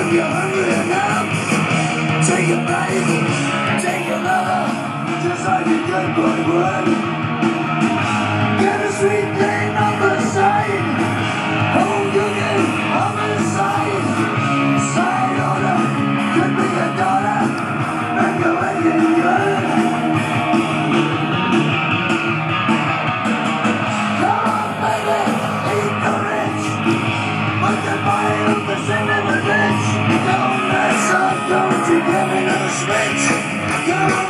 you're hungry enough, take a bite, take another, just like a good boy would. Get a sweet thing on the side, home cooking on the side, side order, could be a daughter, make a waking good. Come on baby, eat the rich, but the body of the son of a bitch. Don't mess up, don't you give me no switch. Come on.